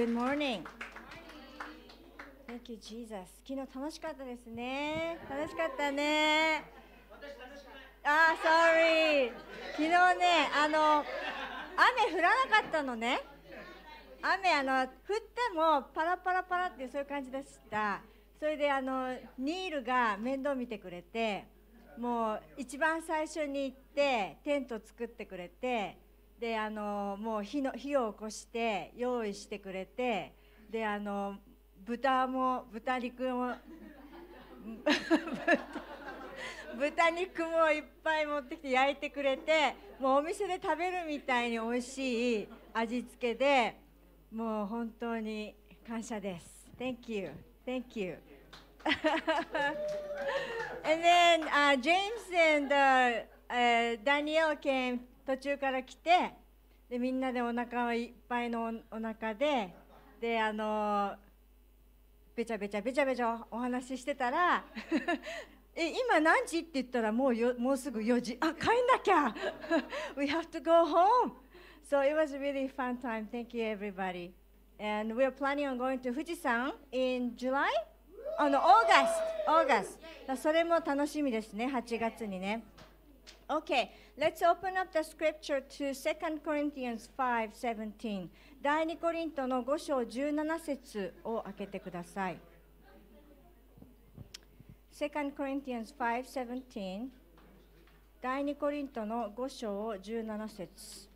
Good morning. Thank you, Jesus. 昨日楽しかったですね。楽しかったね。Sorry. 昨日ね、雨降らなかったのね。雨降ってもパラパラパラってそういう感じでした。それでニールが面倒見てくれて、もう一番最初に行ってテント作ってくれて、でもう火を起こして用意してくれて、で豚肉も豚肉もいっぱい持ってきて焼いてくれて、もうお店で食べるみたいに美味しい味付けで、もう本当に感謝です。Thank you. Thank you. And then James and Danielle came 途中から来て、でみんなでお腹いっぱいのお腹で、でべちゃべちゃお話ししてたら今何時って言ったらもうすぐ4時。帰んなきゃWe have to go home. So it was a really fun time. Thank you, everybody. And we're planning on going to Fujisan in July? No, August. それも楽しみですね、8月にね。Okay, let's open up the scripture to 2 Corinthians 5:17. 第2コリントの5章17節を開けてください。2 Corinthians 5:17. 第2コリントの5章17節。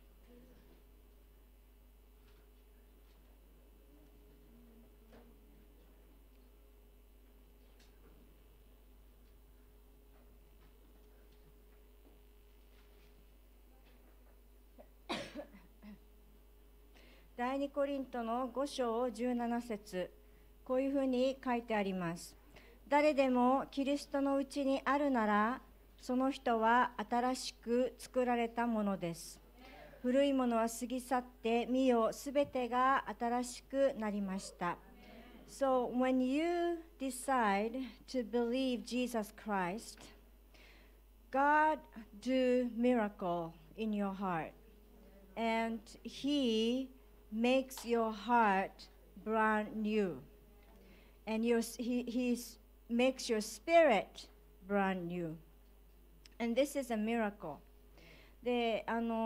第2コリントの5章17節、こういうふうに書いてあります。誰でもキリストのうちにあるなら、その人は新しく作られたものです。古いものは過ぎ去って、見よ、すべてが新しくなりました。So when you decide to believe Jesus Christ, God do miracle in your heart, and He makes your heart brand new, and he makes your spirit brand new, and this is a miracle. で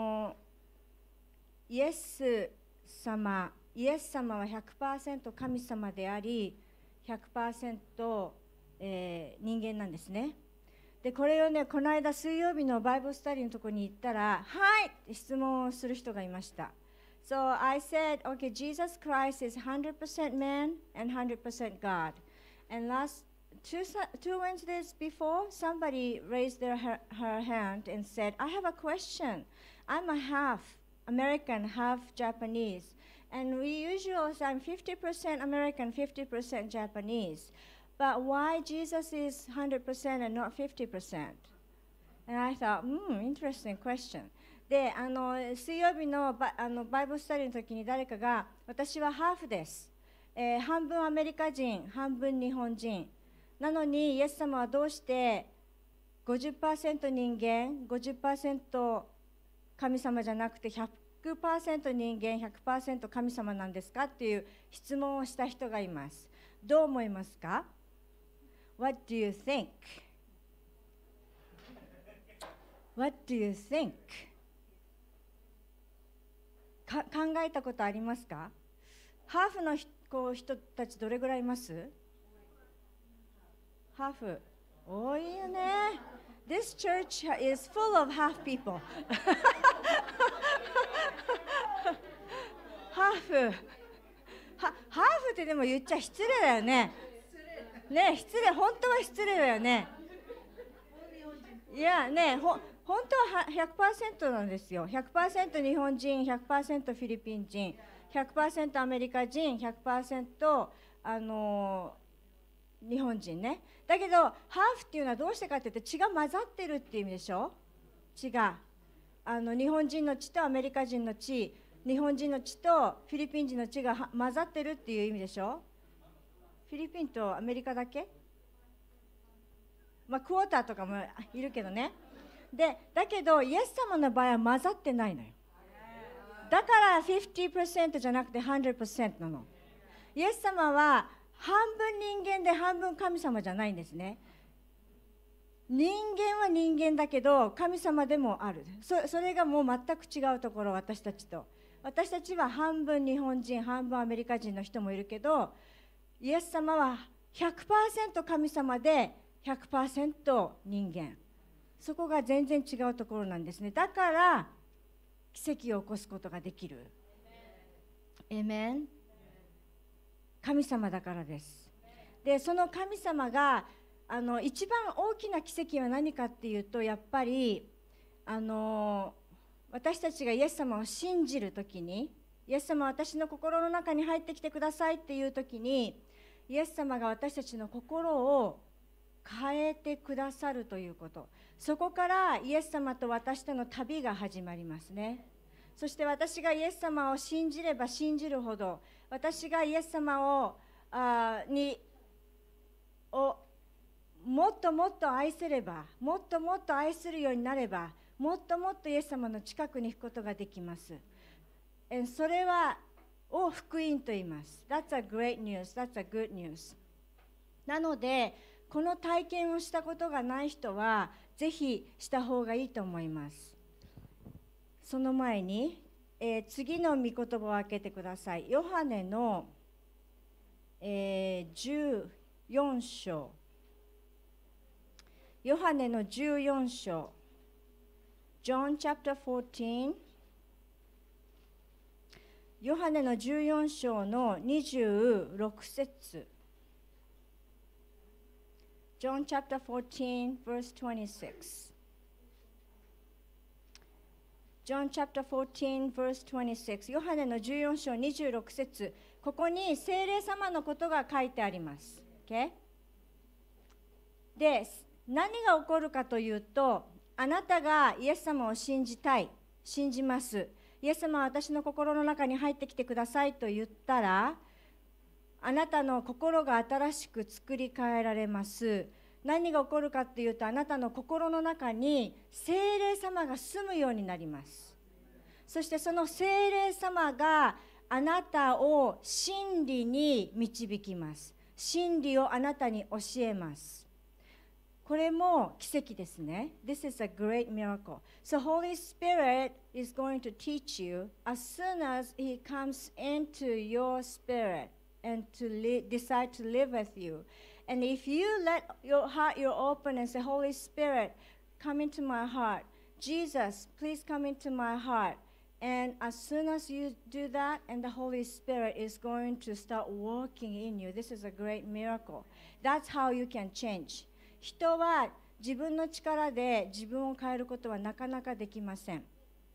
イエス様は 100% 神様であり 100% 人間なんですね。でこれをね、この間水曜日のバイブルスタディのところに行ったら、はいって質問をする人がいました。So I said, okay, Jesus Christ is 100% man and 100% God. And last two Wednesdays before, somebody raised her hand and said, I have a question. I'm a half American, half Japanese. And we usually say I'm 50% American, 50% Japanese. But why Jesus is 100% and not 50%? And I thought, interesting question. で水曜日のバイブルスタディの時に誰かが、私はハーフです、半分アメリカ人半分日本人なのに、イエス様はどうして 50% 人間 50% 神様じゃなくて 100% 人間 100% 神様なんですかっていう質問をした人がいます。どう思いますか？ What do you think? What do you think?考えたことありますか？ハーフの人たちどれぐらいいます？ハーフ多いよね。This church is full of half people. ハーフってでも言っちゃ失礼だよね。ね、失礼、本当は失礼だよね。いやね、本当は 100% なんですよ。 100% 日本人、 100% フィリピン人、 100% アメリカ人、 100% 日本人ね。だけどハーフっていうのはどうしてかって言って、血が混ざってるっていう意味でしょ。血が日本人の血とアメリカ人の血、日本人の血とフィリピン人の血が混ざってるっていう意味でしょ。フィリピンとアメリカだけ、まあクォーターとかもいるけどね。でだけどイエス様の場合は混ざってないのよ。 だから50% じゃなくて100% なの。イエス様は半分人間で半分神様じゃないんですね。人間は人間だけど神様でもある。それがもう全く違うところ、私たちと。私たちは半分日本人、半分アメリカ人の人もいるけど、イエス様は 100% 神様で 100% 人間。そこが全然違うところなんですね。だから奇跡を起こすことができる。エメン。神様だからです。で、その神様が一番大きな奇跡は何かっていうと、やっぱり私たちがイエス様を信じるときに、イエス様は私の心の中に入ってきてくださいっていうときに、イエス様が私たちの心を変えてくださるということ。そこからイエス様と私との旅が始まりますね。そして私がイエス様を信じれば信じるほど、私がイエス様をもっともっと愛せれば、もっともっと愛するようになれば、もっともっとイエス様の近くに行くことができます。それを福音と言います。That's a great news. That's a good news. なので、この体験をしたことがない人は、ぜひした方がいいと思います。その前に、次の御言葉を開けてください。ヨハネの、14章。ヨハネの14章。John chapter 14。ヨハネの14章の26節。John chapter 14 verse 26。John chapter 14 verse 26。ヨハネの14章26節。ここに聖霊様のことが書いてあります。Okay? で、何が起こるかというと、あなたがイエス様を信じたい、信じます。イエス様は私の心の中に入ってきてくださいと言ったら、あなたの心が新しく作り変えられます。何が起こるかというと、あなたの心の中に聖霊様が住むようになります。そしてその聖霊様があなたを真理に導きます。真理をあなたに教えます。これも奇跡ですね。This is a great miracle. So Holy Spirit is going to teach you as soon as He comes into your spirit and to decide to live with you. And if you let your heart, you're open and say, Holy Spirit, come into my heart. Jesus, please come into my heart. And as soon as you do that, and the Holy Spirit is going to start working in you. This is a great miracle. That's how you can change. 人は自分の力で自分を変えることはなかなかできません。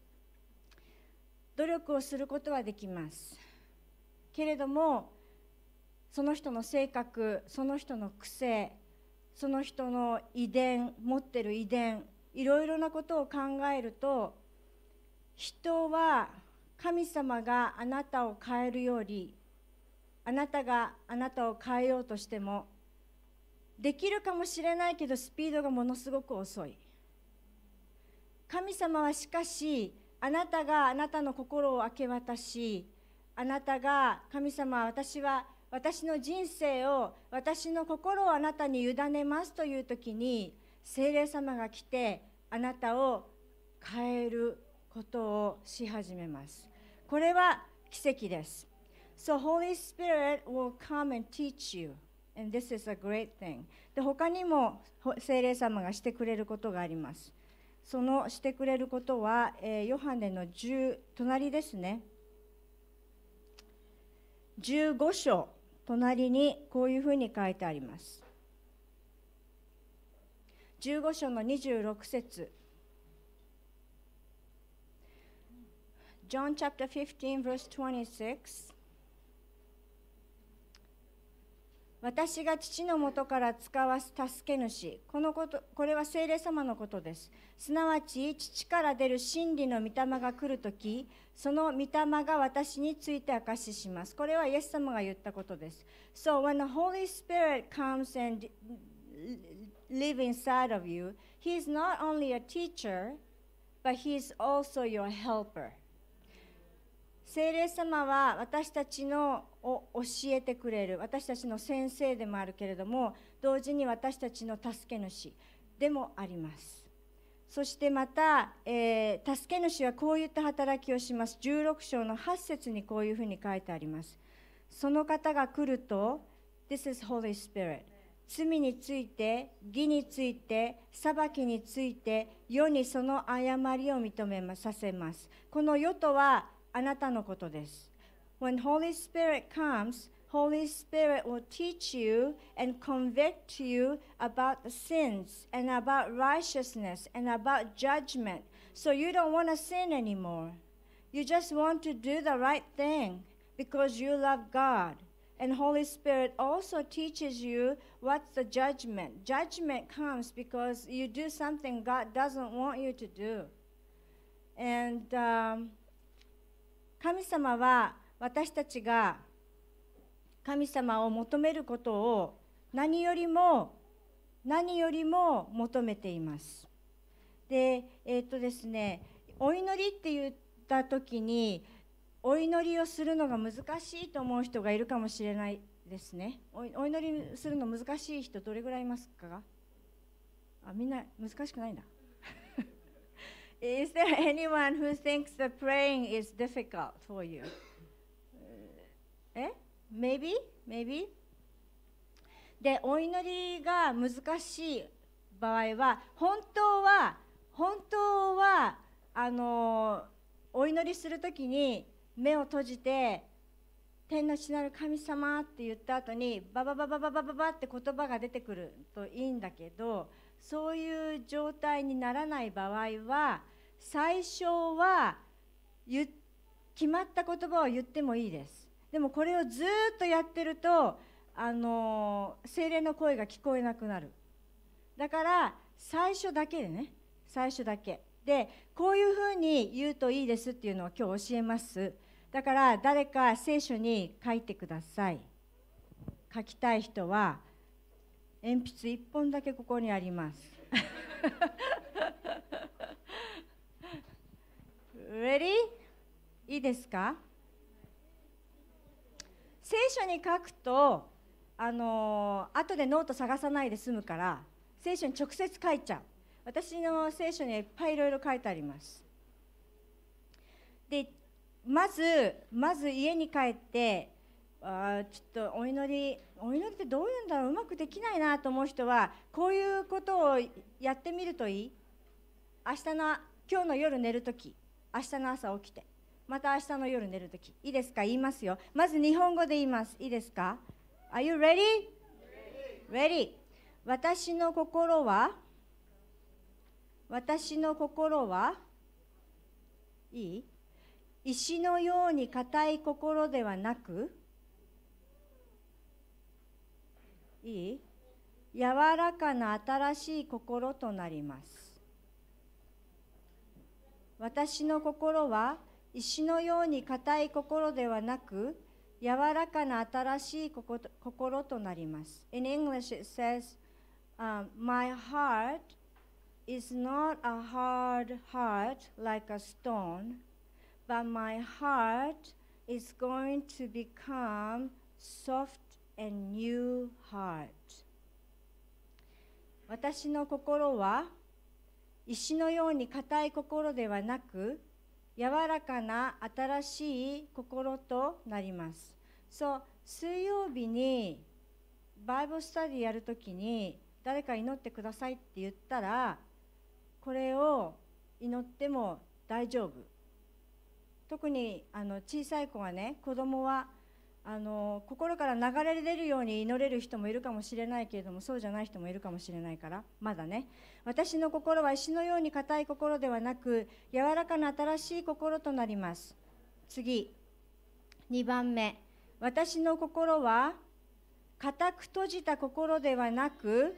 努力をすることはできます。けれども、その人の性格、その人の癖、その人の遺伝、持ってる遺伝、いろいろなことを考えると、人は神様があなたを変えるより、あなたがあなたを変えようとしても、できるかもしれないけどスピードがものすごく遅い。神様はしかし、あなたがあなたの心を明け渡し、あなたが神様、私は私の人生を、私の心をあなたに委ねますというときに、聖霊様が来てあなたを変えることをし始めます。これは奇跡です。So Holy Spirit will come and teach you, and this is a great thing. で、他にも聖霊様がしてくれることがあります。そのしてくれることは、ヨハネの隣ですね。15章、隣にこういうふうに書いてあります。15章の26節。John chapter 15 verse 26。私が父のもとから使わす助け主、これは聖霊様のことです。すなわち父から出る真理の御霊が来るとき、その御霊が私について証しします。これはイエス様が言ったことです。So when the Holy Spirit comes and live inside of you, He is not only a teacher, but He is also your helper. 聖霊様は私たちのを教えてくれる、私たちの先生でもあるけれども、同時に私たちの助け主でもあります。そしてまた、助け主はこういった働きをします。16章の8節にこういうふうに書いてあります。その方が来ると、This is Holy Spirit。罪について、義について、裁きについて、世にその誤りを認めさせます。この世とはあなたのことです。When Holy Spirit comes, Holy Spirit will teach you and convict you about the sins and about righteousness and about judgment. So you don't want to sin anymore. You just want to do the right thing because you love God. And Holy Spirit also teaches you what's the judgment. Judgment comes because you do something God doesn't want you to do. And神様は私たちが神様を求めることを何よりも求めています。で、ですね、お祈りって言った時にお祈りをするのが難しいと思う人がいるかもしれないですね。お祈りするの難しい人どれぐらいいますか？みんな難しくないんだ。Is there anyone who thinks that praying is difficult for you? Maybe? で、お祈りが難しい場合は、本当はお祈りするときに目を閉じて、天の父なる神様って言った後にババババババババって言葉が出てくるといいんだけど、そういう状態にならない場合は、最初は決まった言葉を言ってもいいです。でもこれをずっとやってると聖霊の声が聞こえなくなる。だから最初だけでこういうふうに言うといいですっていうのを今日教えます。だから誰か聖書に書いてください。書きたい人は鉛筆1本だけここにあります。Ready? いいですか？聖書に書くと後でノート探さないで済むから聖書に直接書いちゃう。私の聖書にはいっぱいいろいろ書いてあります。で、まず家に帰ってちょっとお祈りってどういうんだろう、うまくできないなと思う人はこういうことをやってみるといい。今日の夜寝るとき、明日の朝起きて、また明日の夜寝るとき、いいですか？言いますよ。まず日本語で言います。いいですか？ Are you ready? Ready. 私の心はいい？石のように固い心ではなく、いい？柔らかな新しい心となります。私の心は石のように固い心ではなく、柔らかな新しい心となります。In English it says,、My heart is not a hard heart like a stone, but my heart is going to become soft and new heart. 私の心は石のように固い心ではなく、柔らかな新しい心となります。水曜日にバイブルスタディやるときに誰か祈ってくださいって言ったら、これを祈っても大丈夫。特に小さい子はね、子供は心から流れ出るように祈れる人もいるかもしれないけれども、そうじゃない人もいるかもしれないから、まだね。私の心は石のように固い心ではなく、柔らかな新しい心となります。次、2番目。私の心は固く閉じた心ではなく、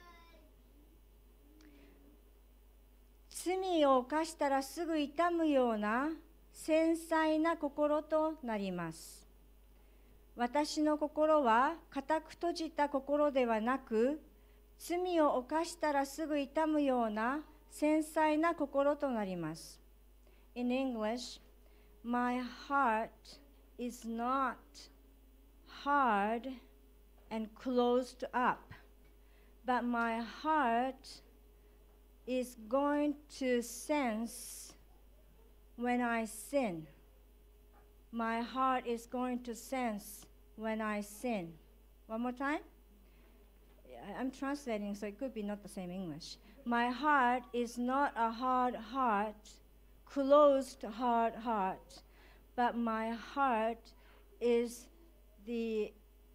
罪を犯したらすぐ痛むような繊細な心となります。私の心は固く閉じた心ではなく、罪を犯したらすぐ痛むような繊細な心となります。In English, my heart is not hard and closed up, but my heart is going to sense when I sin. My heart is going to sense when I sin. One more time. I'm translating, so it could be not the same English. My heart is not a hard heart, closed hard heart, but my heart is the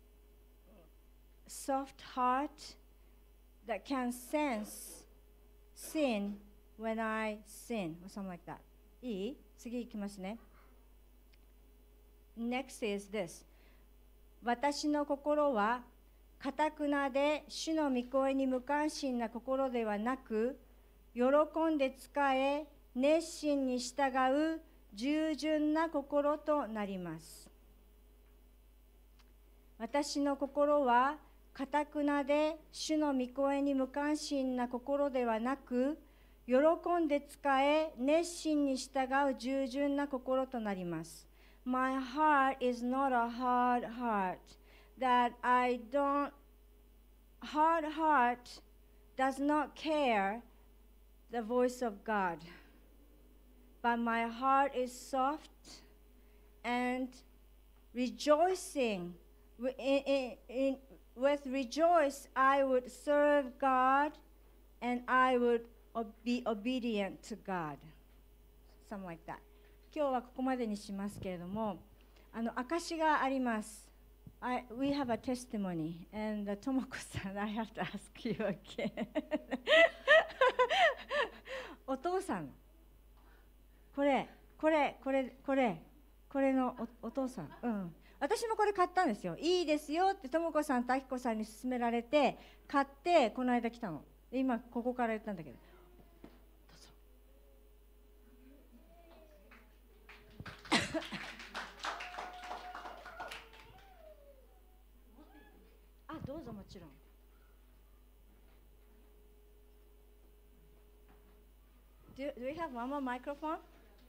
soft heart that can sense sin when I sin, or something like that. いい？次いきますね。Next is this. 私の心は堅くなで主の御声に無関心な心ではなく、喜んで仕え熱心に従う従順な心となります。私の心は堅くなで主の御声に無関心な心ではなく、喜んで仕え熱心に従う従順な心となります。My heart is not a hard heart, that hard heart does not care the voice of God, but my heart is soft and rejoicing. With rejoice, I would serve God and I would be obedient to God. Something like that. 今日はここまでにしますけれども、証があります。We have a testimony, and ともこさん、I have to ask you again. お父さん、これの お父さん、うん。私もこれ買ったんですよ。いいですよってともこさんとあきこさんに勧められて買ってこの間来たの。今ここから言ったんだけど。どうぞ。あ、どうぞもちろん。Do we have one more microphone?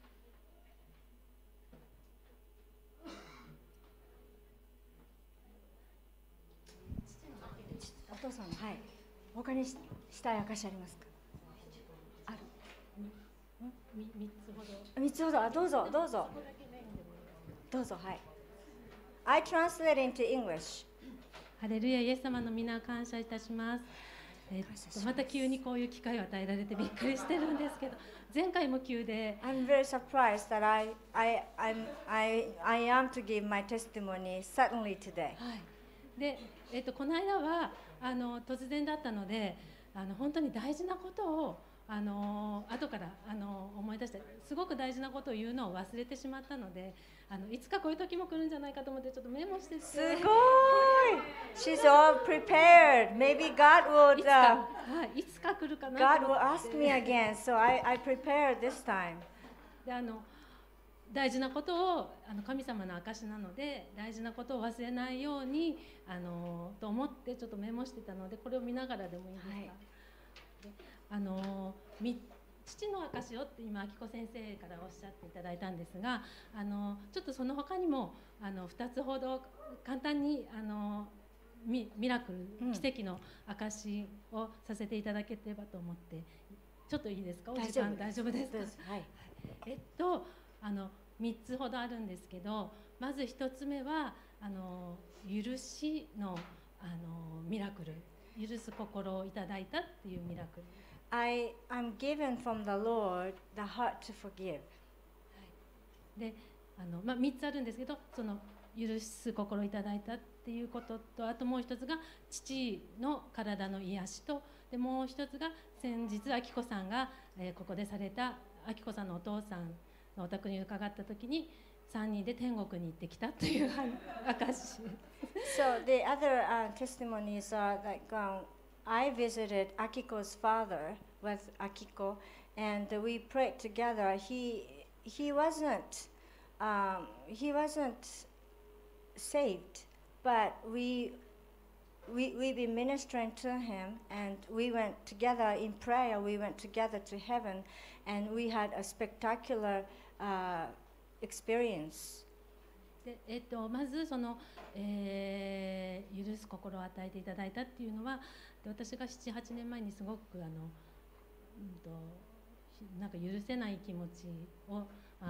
お父さん、はい。他にしたい証ありますか？ある。3つほど。どうぞ。どうぞ、はい。I translate into English. ハレルヤ、イエス様の皆感謝いたします。また急にこういう機会を与えられてびっくりしてるんですけど、前回も急で。 I'm very surprised that I am to give my testimony suddenly today. はい。で、この間は突然だったので、本当に大事なことを後から思い出して、すごく大事なことを言うのを忘れてしまったので、いつかこういう時も来るんじゃないかと思ってちょっとメモしてて。 すごい。She's all prepared. Maybe God would. いつか来るかな。 God will ask me again, so I prepared this time. で大事なことを神様の証なので大事なことを忘れないようにと思ってちょっとメモしてたので、これを見ながらでもいいですか？はい、父の証をって今あきこ先生からおっしゃっていただいたんですが、ちょっとその他にも2つほど簡単にミラクル、奇跡の証をさせていただければと思って、ちょっといいですか？お時間大丈夫ですか？ はい。 3つほどあるんですけど、まず1つ目は許しのミラクル、許す心をいただいたっていうミラクル。 I'm given from the Lord the heart to forgive. はい、で3つあるんですけど、その許す心をいただいたっていうことと、あともう一つが父の体の癒しと、でもう一つが先日あきこさんが、ここでされたあきこさんのお父さんのお宅に伺った時に3人で天国に行ってきたという証。 So the other testimonies are like I visited Akiko's father with Akiko, and we prayed together. He wasn't saved, but we've been ministering to him, and we went together in prayer. We went together to heaven, and we had a spectacular experience. でまずその、許す心を与えていただいたっていうのは、で私が7、8年前にすごくなんか許せない気持ちを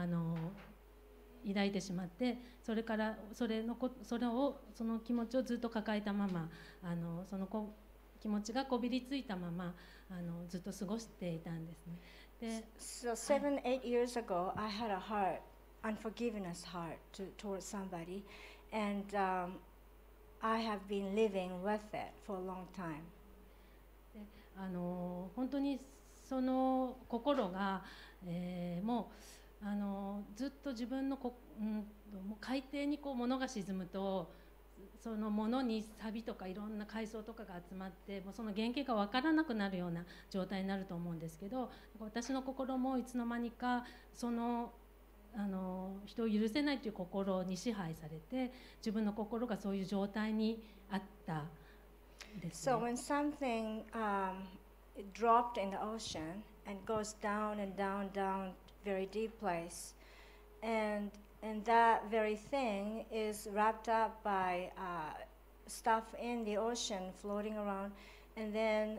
抱いてしまって、それからその気持ちをずっと抱えたまま、その気持ちがこびりついたままずっと過ごしていたんですね。で So 7, 8 years ago, I had a unforgiveness heart towards somebody, and I have been living with it for a long time. で本当にその心が、もうずっと自分のもう海底にこう物が沈むと、その物にサビとかいろんな海藻とかが集まって、もうその原型が分からなくなるような状態になると思うんですけど、私の心もいつの間にかその人を許せないという心に支配されて、自分の心がそういう状態にあったですね。 So when something dropped in the ocean and goes down and down, down, very deep place, and that very thing is wrapped up by stuff in the ocean floating around, and then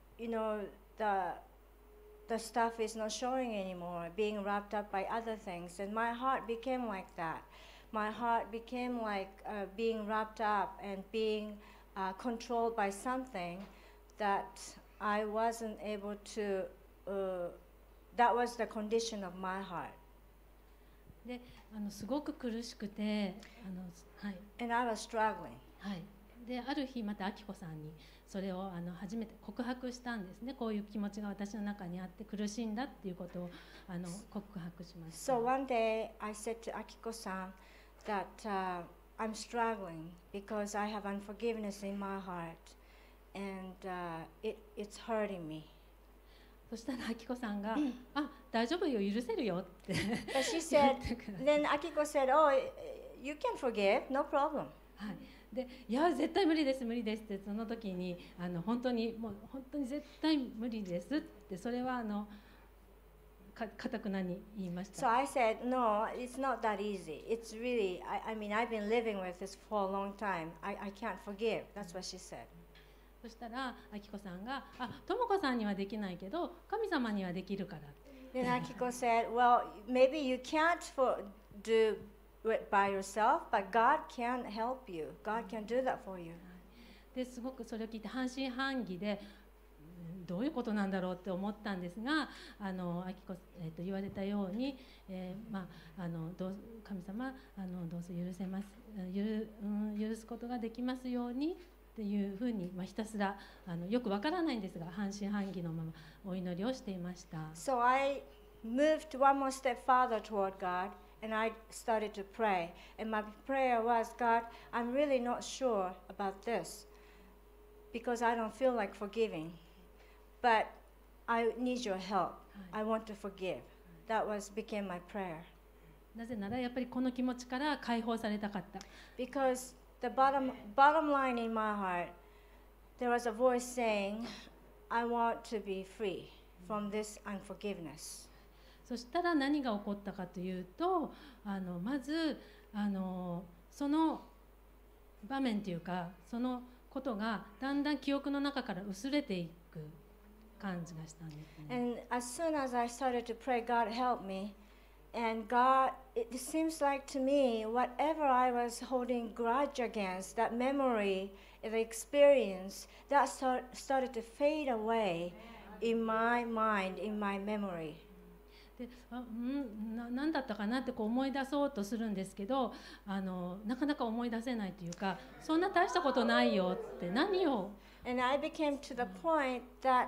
the stuff is not showing anymore, being wrapped up by other things, and my heart became like that. My heart became like being wrapped up and being controlled by something that I wasn't able to, that was the condition of my heart. ですごく苦しくて、はい、 And I was struggling. はい、である日また明子さんにそれを初めて告白したんですね。こういう気持ちが私の中にあって苦しいんだっていうことを告白しました。 So one day I said to Akiko-san that I'm struggling because I have unforgiveness in my heart, and it's hurting me. そしたら明子さんが「あ、大丈夫よ、許せるよ」って But she said, then Akiko said, "Oh, you can forgive, no problem." はい、で「いや絶対無理です無理です」ってその時に本当に絶対無理ですってそれは固くなに言いました。 So I said, "No, it's not that easy. It's really, I mean, I've been living with this for a long time. I can't forgive." That's what she said. そしたら明子さんが「あ、智子さんにはできないけど神様にはできるから」 Then Akiko said, "Well, maybe you can't do it by yourself, but God can help you. God can do that for you." ですごくそれを聞いて半信半疑でどういうことなんだろうって思ったんですが、明子言われたように、神様どうぞ許すことができますようにっていうふうに、ひたすらよくわからないんですが半信半疑のままお祈りをしていました。 So I moved one more step farther toward God, and I started to pray. And my prayer was, God, I'm really not sure about this because I don't feel like forgiving, but I need your help. I want to forgive. That became my prayer. なぜならやっぱりこの気持ちから解放されたかった。 Because the bottom line in my heart, there was a voice saying, I want to be free from this unforgiveness. そしたら何が起こったかというと、まずその場面というかそのことがだんだん記憶の中から薄れていく感じがしたんですね。 And as soon as I started to pray, God help me, and God, it seems like to me, whatever I was holding grudge against, that memory, the experience, that started to fade away in my mind, in my memory. で何だったかなってこう思い出そうとするんですけどなかなか思い出せないというか、そんな大したことないよって何を。 And I became to the point that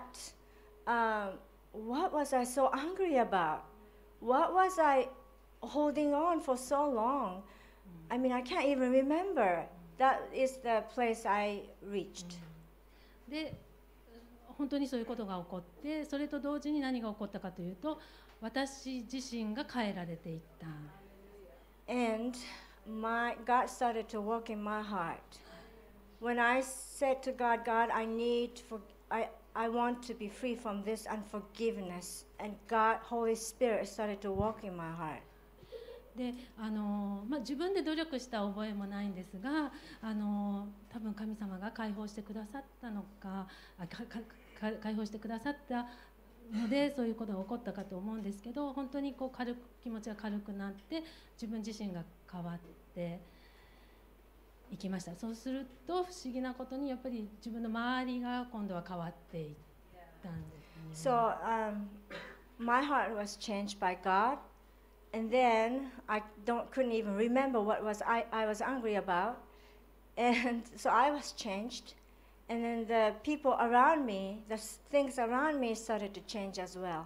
what was I so angry about? What was I holding on for so long? I mean, I can't even remember. That is the place I reached. で本当にそういうことが起こって、それと同時に何が起こったかというと、私自身が変えられていった。 And God started to work in my heart. When I said to God, God, I want to be free from this unforgiveness, and God, Holy Spirit started to work in my heart. で自分で努力した覚えもないんですが、多分神様が解放してくださったのか、解放してくださったのでそういうことが起こったかと思うんですけど、本当にこう気持ちが軽くなって自分自身が変わっていきました。そうすると不思議なことにやっぱり自分の周りが今度は変わっていったんですね。 So my heart was changed by God, and then I couldn't even remember what I was angry about, and so I was changed, and then the people around me, the things around me started to change as well.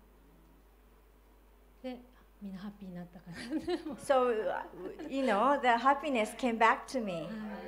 でみんなハッピーになったから So you know, the happiness came back to me.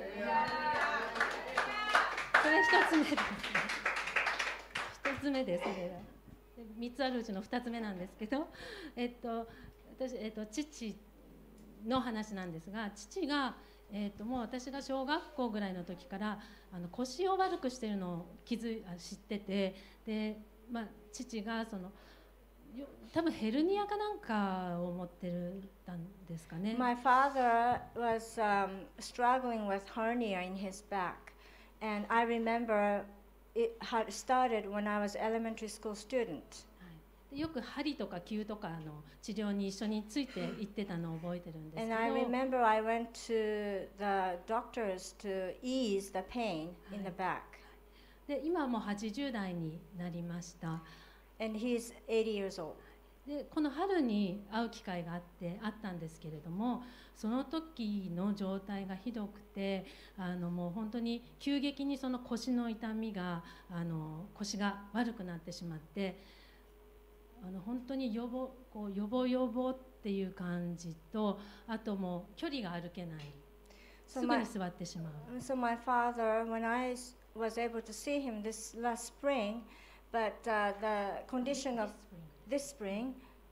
それ一つ目ですね。一つ目です。それが3つあるうちの2つ目なんですけど、私、父の話なんですが、父が、もう私が小学校ぐらいの時から腰を悪くしているのを知ってて、で、父が多分ヘルニアかなんかを持ってたんですかね。 My father was struggling with hernia in his back, and I remember it had started when I was elementary school student. よく針とか灸とか治療に一緒について行ってたのを覚えてるんですけ And ど。 I remember I went to the doctors to ease the pain in the back. で今はもう80代になりました。 And he's 80 years old. でこの春に会う機会があったんですけれども、その時の状態がひどくて、もう本当に急激にその腰の痛みが腰が悪くなってしまって、本当に予防っていう感じと、あともう距離が歩けない、すぐに座ってしまう。 So my father, when I was able to see him this last spring, but the condition of this spring,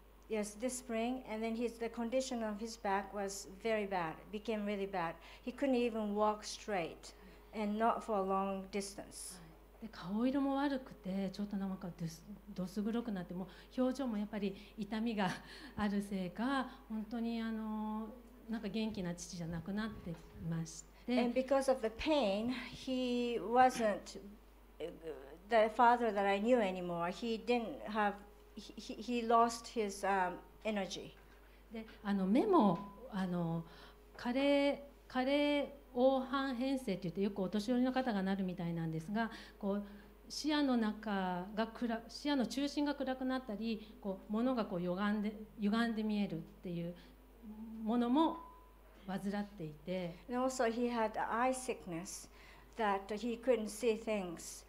and then the condition of his back was very bad, became really bad. He couldn't even walk straight, and not for a long distance. で顔色も悪くて、ちょっとなんかどす黒くなって、もう表情もやっぱり痛みがあるせいか、本当になんか元気な父じゃなくなっていまして。 And because of the pain, he wasn't the father that I knew anymore. He didn't have. He lost his energy. で目も加齢黄斑変性っていって、よくお年寄りの方がなるみたいなんですが、こう視野の中心が暗くなったり、こう物がこう歪んで見えるっていうものも患っていて。 And also he had eye sickness that he couldn't see things.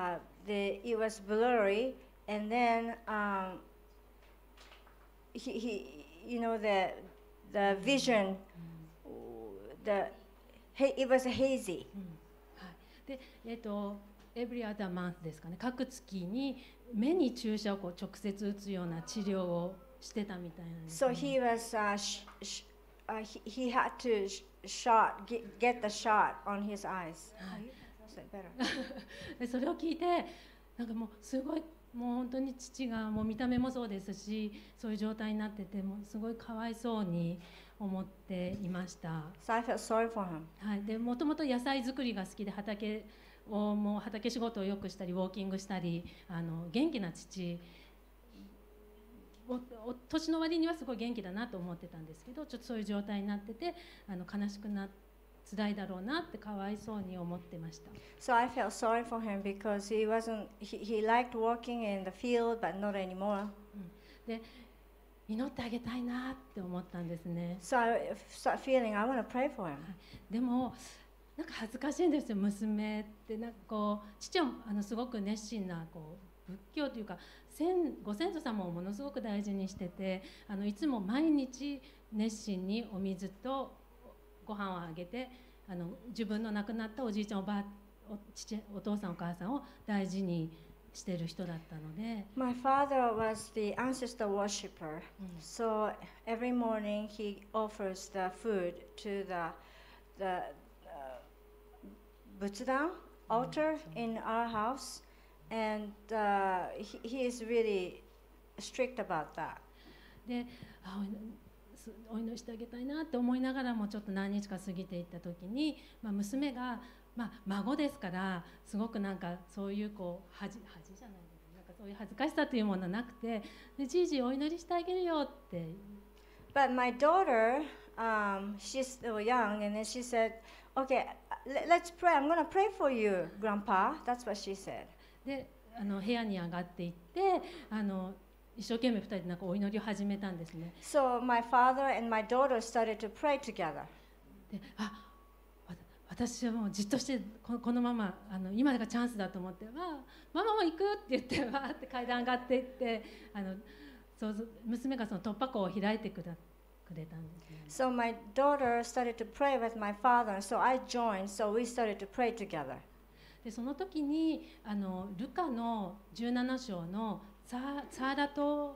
It was blurry, and then you know, the vision, it was hazy. はい、でevery other month ですかね、各月に目に注射をこう直接打つような治療をしてたみたいなんです、ね。 So he was he had to get the shot on his eyes. でそれを聞いて、なんかもうすごい、もう本当に父がもう見た目もそうですし、そういう状態になってて、もうすごいかわいそうに思っていました。 So I felt sorry for him. はい、でもともと野菜作りが好きで、畑仕事をよくしたりウォーキングしたり、元気な父、年の割にはすごい元気だなと思ってたんですけど、ちょっとそういう状態になってて、悲しくなって辛いだろうなってかわいそうに思ってました。 So I felt sorry for him because he liked walking in the field but not anymore. で祈ってあげたいなって思ったんですね。 So I started feeling I want to pray for him. でもなんか恥ずかしいんですよ。娘ってなんかこう、父はすごく熱心なこう仏教というかご先祖様をものすごく大事にしてて、いつも毎日熱心にお水とご飯をあげて、自分の亡くなったおじいちゃんお父さんお母さんを大事にしている人だったので。 My father was the ancestor worshipper, so every morning he offers the food to the Butsudan altar in our house, and he is really strict about that. でお祈りしてあげたいなって思いながらもちょっと何日か過ぎていった時に、娘が、孫ですからすごくなんかそういうこう恥じゃないですか、なんかそういう恥ずかしさというものはなくて、でじいじお祈りしてあげるよって。 But my daughter, she's still young, and then she said, "Okay, let's pray. I'm going to pray for you, Grandpa." That's what she said. で部屋に上がっていって一生懸命2人でなんかお祈りを始めたんですね。 So my father and my daughter started to pray together. で私はもうじっとしてこのまま今がチャンスだと思って「ママも行く」って言ってわーって階段上がっていってそう娘がその突破口を開いてくれたんですね。 So my daughter started to pray with my father, so I joined. So we started to pray together. でその時にルカの17章のサーラト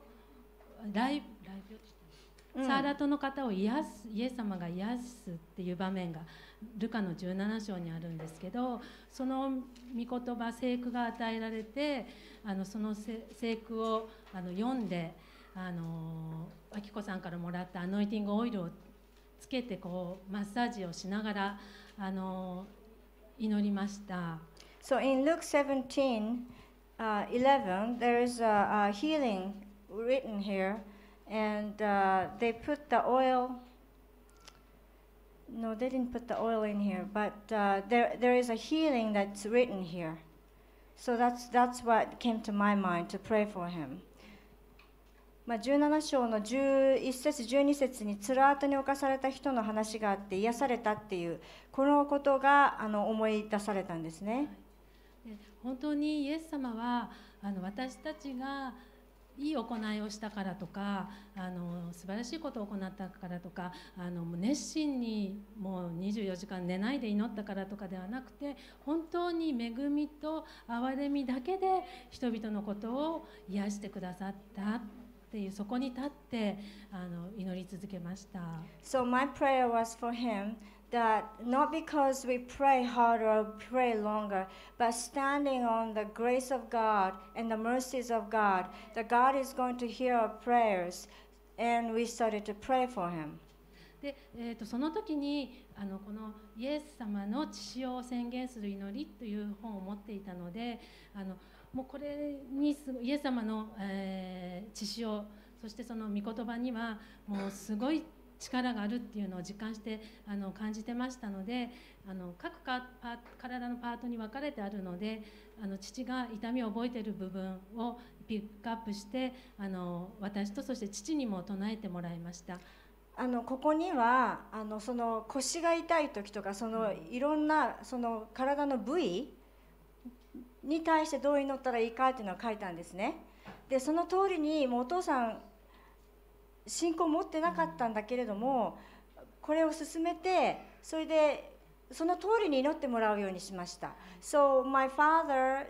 の方を癒す、イエス様が癒すっていう場面がルカの17章にあるんですけど、その御言葉聖句が与えられてその聖句を読んであきこさんからもらったアノイティングオイルをつけてこうマッサージをしながら祈りました。 So in Luke 17:11, there is a healing written here, and they put the oil. No, they didn't put the oil in here, but there is a healing that's written here. So that's what came to my mind to pray for him. 17章の11節12節につらあとに侵された人の話があって癒されたっていうこのことが思い出されたんですね。 本当にイエス様は私たちがいい行いをしたからとか素晴らしいことを行ったからとか熱心にもう24時間寝ないで祈ったからとかではなくて、本当に恵みと憐れみだけで人々のことを癒してくださったっていう、そこに立って祈り続けました。 So my prayer was for him, that not because we pray harder or pray longer, but standing on the grace of God and the mercies of God, that God is going to hear our prayers, and we started to pray for him. でその時にこのイエス様の血潮を宣言する祈りという本を持っていたので、もうこれにイエス様の、血潮、そしてその御言葉にはもうすごい力があるっていうのを実感して感じてましたので、各体のパートに分かれてあるので父が痛みを覚えている部分をピックアップして私とそして父にも唱えてもらいました。 ここにはその腰が痛い時とかいろんなその体の部位に対してどう祈ったらいいかっていうのを書いたんですね。でその通りにもうお父さん信仰を持ってなかったんだけれども、これを進めてそれでその通りに祈ってもらうようにしました。So my father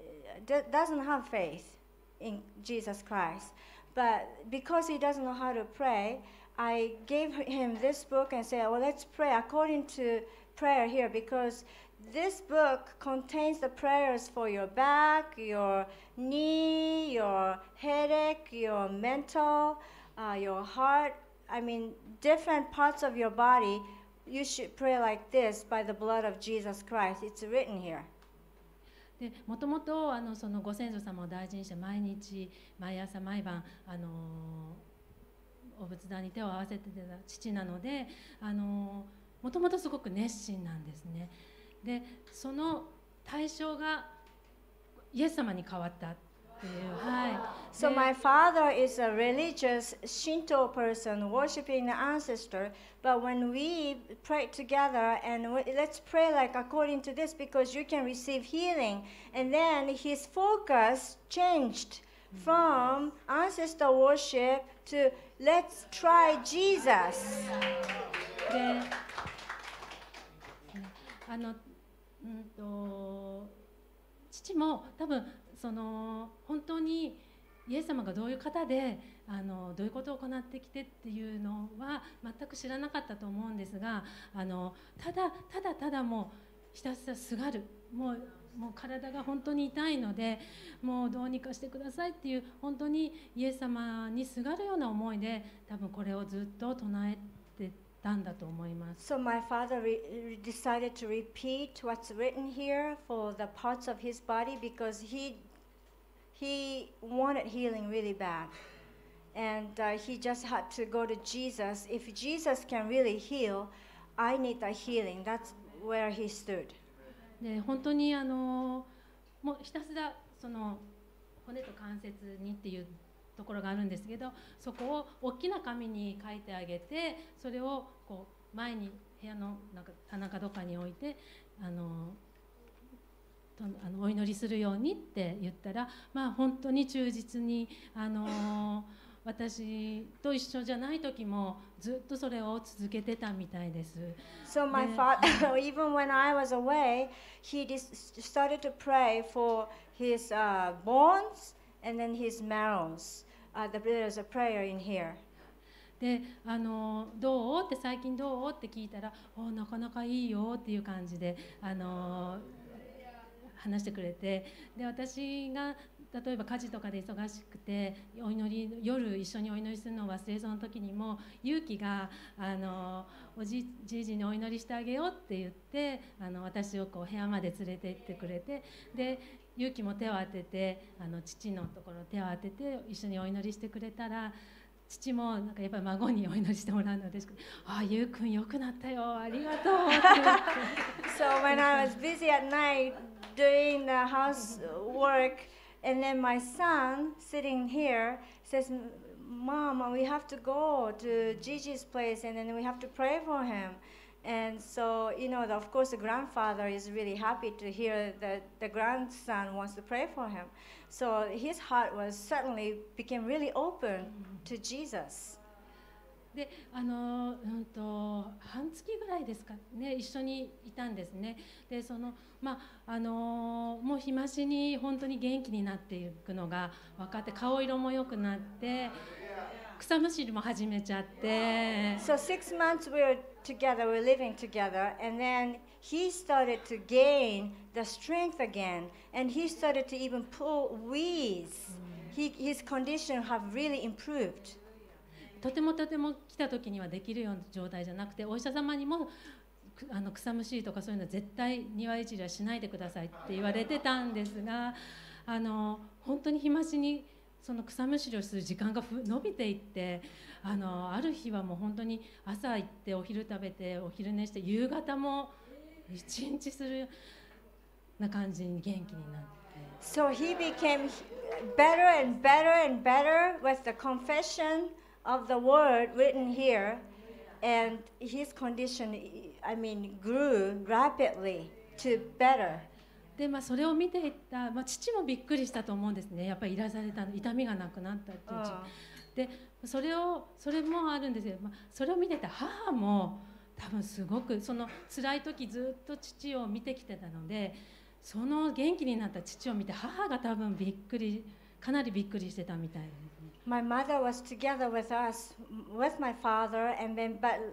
doesn't have faith in Jesus Christ, but because he doesn't know how to pray, I gave him this book and said, well, let's pray according to prayer here, because this book contains the prayers for your back, your knee, your headache, your mental, your heart. I mean, different parts of your body. You should pray like this by the blood of Jesus Christ. It's written here. でもともとそのご先祖様を大事にして毎日毎朝毎晩お仏壇に手を合わせてた父なのでもともとすごく熱心なんですね。でその対象がイエス様に変わったっていう、はい。 So my father is a religious Shinto person worshiping the ancestor, but when we pray together and let's pray like according to this because you can receive healing, and then his focus changed from ancestor worship to let's try Jesus. で父も多分本当にイエス様がどういう方でどういうことを行ってきてっていうのは全く知らなかったと思うんですがただもうひたすらすがる、もうもう体が本当に痛いので、もうどうにかしてくださいっていう、本当にイエス様にすがるような思いで多分これをずっと唱えてたんだと思います。 So my father decided to repeat what's written here for the parts of his body because he wanted healing really bad. And he just had to go to Jesus. If Jesus can really heal, I need the healing. That's where he stood. で本当にもうひたすらその骨と関節にっていうところがあるんですけど、そこを大きな紙に書いてあげて、それをこう前に部屋のなんか棚かどっかに置いてお祈りするようにって言ったら、まあ本当に忠実に私と一緒じゃない時もずっとそれを続けてたみたいです。 So my father, even when I was away, he started to pray for his bones and then his marrows. There's a prayer in here. でどうって最近どうって聞いたら、なかなかいいよっていう感じで話してくれて、で私が例えば家事とかで忙しくてお祈り夜一緒にお祈りするのを忘れそうな時にも、勇気がおじいじにお祈りしてあげようって言って私をこう部屋まで連れて行ってくれて、で勇気も手を当てて父のところ手を当てて一緒にお祈りしてくれたら、父もなんかやっぱり孫にお祈りしてもらうので、ゆうくんよくなったよ、ありがとうって言って。 So when I was busy at night doing the housework, and then my son sitting here says, Mom, we have to go to Gigi's place and then we have to pray for him. And so, of course, the grandfather is really happy to hear that the grandson wants to pray for him. So his heart was suddenly became really open to Jesus. で半月ぐらいですかね、一緒にいたんですね。でもう日増しに本当に元気になっていくのが分かって、顔色も良くなって草むしりも始めちゃって。 So 6 months we were together, we were living together, and then he started to gain the strength again, and he started to even pull weeds. His condition have really improved. とても来た時にはできるような状態じゃなくて、お医者様にも草むしりとかそういうの絶対庭いじりはしないでくださいって言われてたんですが、本当に日増しにその草むしりをする時間が伸びていって、ある日はもう本当に朝行ってお昼食べてお昼寝して夕方も一日するような感じに元気になって。 So he became better and better and better with the confession of the word written here, and his condition, grew rapidly to better. でそれを見ていた、父もびっくりしたと思うんですね。やっぱりいらされた痛みがなくなったっていう、でそれもあるんですよ。それを見てた母も多分すごくその辛い時ずっと父を見てきてたので、その元気になった父を見て母が多分かなりびっくりしてたみたいですね。 My mother was together with us, with my father, and then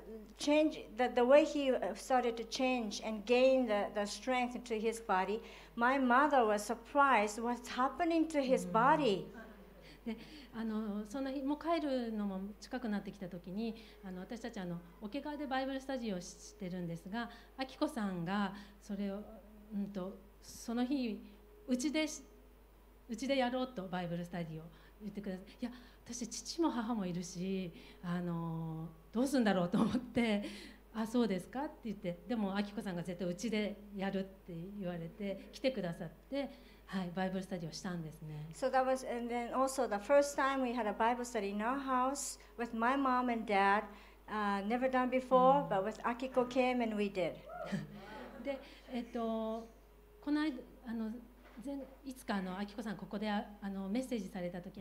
the way he started to change and gain the strength to his body, my mother was surprised what's happening to his body. でそんな日もう帰るのも近くなってきた時に私たち桶川でバイブルスタジオをしてるんですが、明子さんがそれを、その日うちでやろうとバイブルスタジオ言ってください。いや私父も母もいるしどうするんだろうと思ってそうですかって言って、でも明子さんが絶対うちでやるって言われて来てくださって、バイブルスタディをしたんですね。 So that was, and then also the first time we had a Bible study in our house with my mom and dad, never done before, but with Akiko came and we did. でこの間いつか明子さんここでメッセージされた時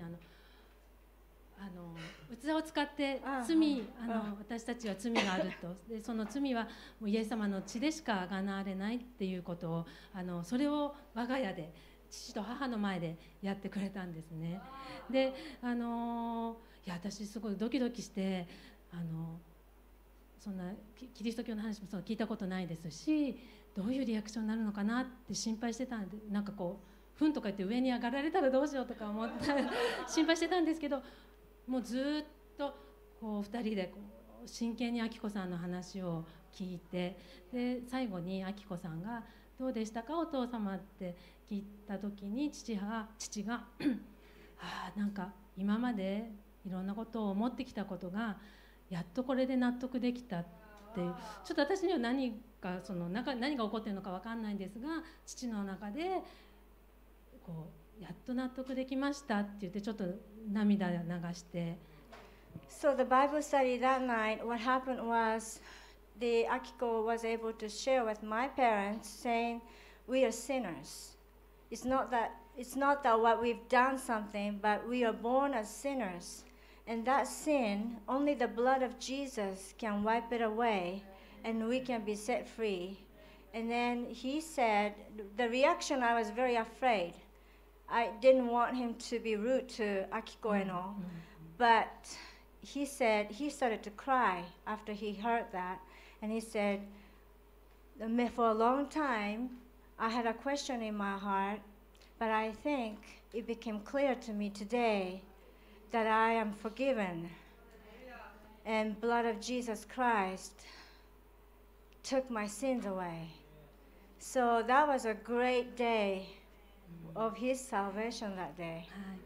器を使って私たちは罪があると、でその罪はもうイエス様の血でしかあがなわれないっていうことをそれを我が家で父と母の前でやってくれたんですね。でいや私すごいドキドキしてそんなキリスト教の話も聞いたことないですし、 どういうリアクションになるのかなって心配してたんで、なんかこうふんとか言って上に上がられたらどうしようとか思って心配してたんですけど、もうずっとこう2人でこう真剣に明子さんの話を聞いて、で最後に明子さんが「どうでしたかお父様」って聞いた時に父がなんか今までいろんなことを思ってきたことがやっとこれで納得できたっていう、ちょっと私には何が起こっているのか分かんないんですが、父の中でこうやっと納得できましたって言ってちょっと涙流して。 So the Bible study that night, what happened was the Akiko was able to share with my parents, saying, "We are sinners. It's not that what we've done something, but we are born as sinners, and that sin, only the blood of Jesus can wipe it away, and we can be set free." And then he said, the reaction, I was very afraid. I didn't want him to be rude to Akiko and all, but he said he started to cry after he heard that, and he said, for a long time I had a question in my heart, but I think it became clear to me today that I am forgiven, and blood of Jesus Christ took my sins away. So that was a great day of his salvation that day.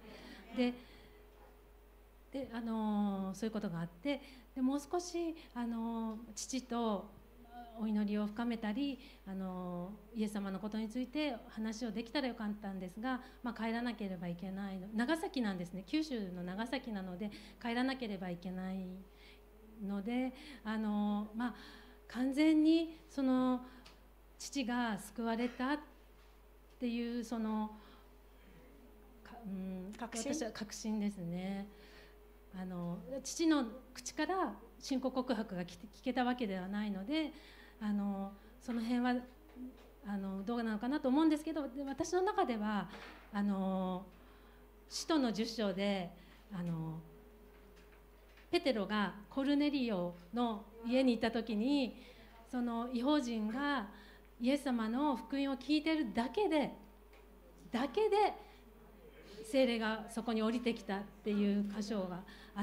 でそういうことがあって、でもう少し父とお祈りを深めたりイエス様のことについて話をできたらよかったんですが、帰らなければいけないの、長崎なんですね、九州の長崎なので帰らなければいけないので、完全にその父が救われたっていうその私は確信ですね。父の口から信仰告白が聞けたわけではないので、その辺はどうなのかなと思うんですけど、私の中では使徒の10章でペテロがコルネリオの家に行った時に、その異邦人がイエス様の福音を聞いているだけで聖霊がそこに降りてきたっていう箇所があって、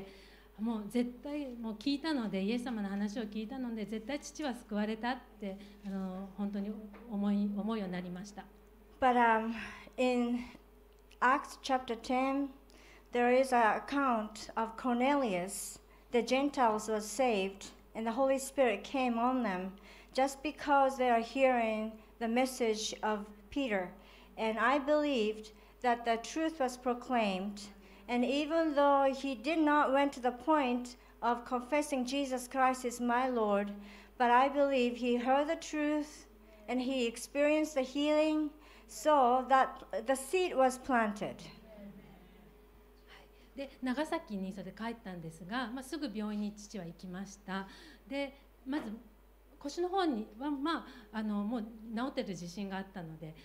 もう絶対もう聞いたので、イエス様の話を聞いたので絶対父は救われたって本当に思うようになりました。 But in Acts chapter 10, there is an account of Cornelius. The Gentiles were saved, and the Holy Spirit came on them just because they are hearing the message of Peter. And I believed that the truth was proclaimed, and even though he did not went to the point of confessing Jesus Christ is my Lord, but I believe he heard the truth and he experienced the healing, so that the seed was planted. で長崎にそれで帰ったんですが、すぐ病院に父は行きました。でまず腰の方には、もう治ってる自信があったので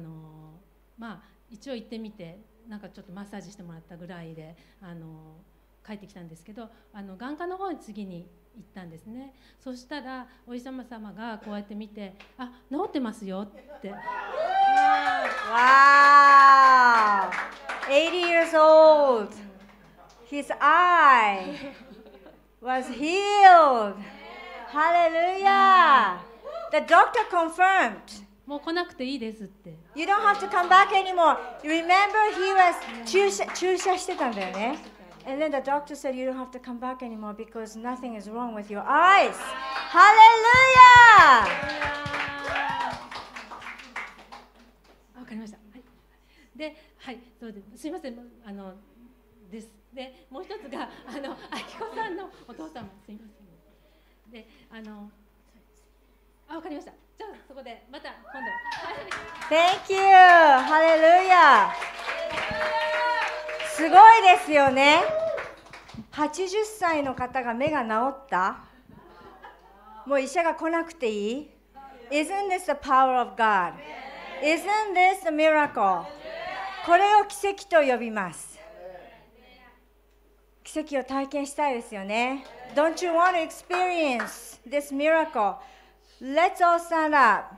一応行ってみて、なんかちょっとマッサージしてもらったぐらいで帰ってきたんですけど、眼科の方に次に行ったんですね。そしたらお医者様がこうやって見て「あ、治ってますよ」って。 Wow! 80 years old. His eye was healed. Hallelujah! The doctor confirmed. もう来なくていいですって。 You don't have to come back anymore. Remember, he was 注射してたんだよね。And then the doctor said you don't have to come back anymore because nothing is wrong with your eyes. Hallelujah! わかりました。はい。で、はい、そうです。すみません、です。で、もう一つが明子さんのお父様、すみません。で、わかりました。じゃあそこでまた今度。 Thank you! Hallelujah! すごいですよね。80歳の方が目が治った。もう医者が来なくていい。Isn't this the power of God? Isn't this the miracle? これを奇跡と呼びます。奇跡を体験したいですよね。Don't you want to experience this miracle? Let's all stand up.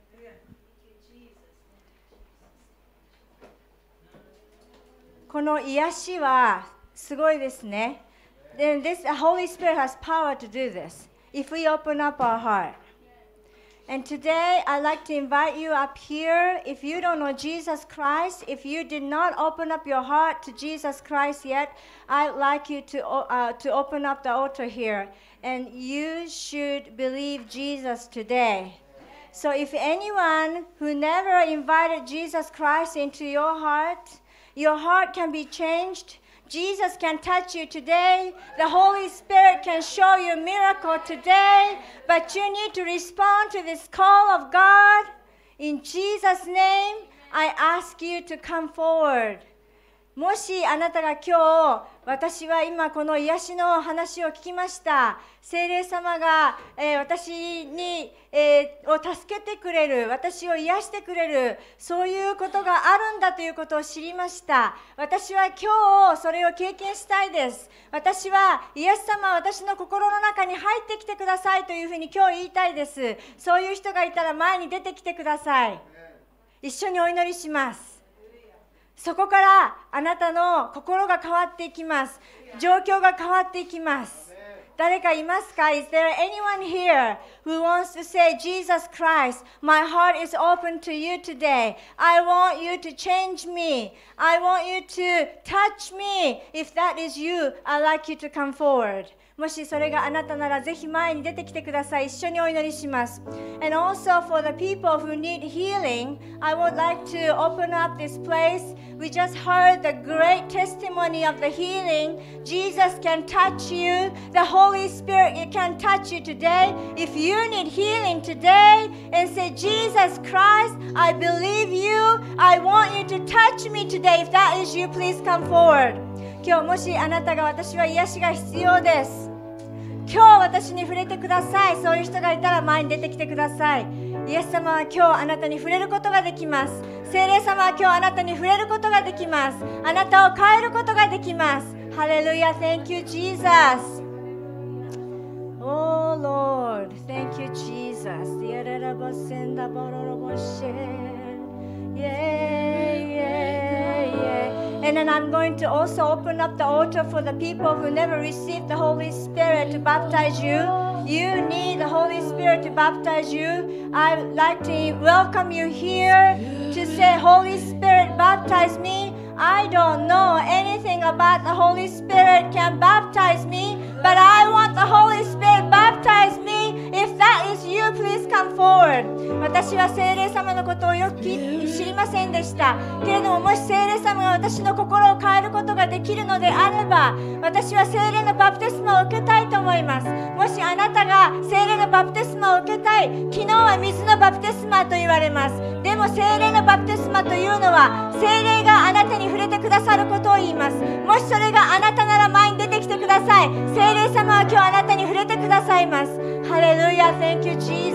この癒しはすごいですね。Then this Holy Spirit has power to do this if we open up our heart. And today I'd like to invite you up here. If you don't know Jesus Christ, if you did not open up your heart to Jesus Christ yet, I'd like you to open up the altar here. And you should believe Jesus today. So if anyone who never invited Jesus Christ into your heart can be changed. Jesus can touch you today. The Holy Spirit can show you a miracle today. But you need to respond to this call of God. In Jesus' name, I ask you to come forward. もしあなたが今日、私は今この癒しの話を聞きました。聖霊様が、私に、を助けてくれる、私を癒してくれる、そういうことがあるんだということを知りました。私は今日それを経験したいです。私はイエス様は私の心の中に入ってきてくださいというふうに今日言いたいです。そういう人がいたら前に出てきてください。一緒にお祈りします。そこからあなたの心が変わっていきます。状況が変わっていきます。誰かいますか？ Is there anyone here who wants to say, Jesus Christ, my heart is open to you today. I want you to change me. I want you to touch me. If that is you, I'd like you to come forward. もしそれがあなたならぜひ前に出てきてください。一緒にお祈りします。And also for the people who need healing, I would like to open up this place. We just heard the great testimony of the healing. Jesus can touch you. The Holy Spirit can touch you today. If you need healing today and say, Jesus Christ, I believe you. I want you to touch me today. If that is you, please come forward. 今日もしあなたが私は癒しが必要です。今日私に触れてください。そういう人がいたら前に出てきてください。イエス様は今日あなたに触れることができます。聖霊様は今日あなたに触れることができます。あなたを変えることができます。ハレルヤ、Thank you, Jesus. Oh Lord, thank you, Jesus. And then I'm going to also open up the altar for the people who never received the Holy Spirit to baptize you. You need the Holy Spirit to baptize you. I'd like to welcome you here to say, Holy Spirit, baptize me. I don't know anything about the Holy Spirit can baptize me, but I want the Holy Spirit baptize me. If that is you, please come forward. 私は聖霊様のことをよく知りませんでした。けれども、もし聖霊様が私の心を変えることができるのであれば、私は聖霊のバプテスマを受けたいと思います。もしあなたが聖霊のバプテスマを受けたい、昨日は水のバプテスマと言われます。でも聖霊のバプテスマというのは、聖霊があなたに触れてくださることを言います。もしそれがあなたなら前に出てきてください。聖霊様は今日あなたに触れてくださいます。ハレルヤ、Thank you, Jesus.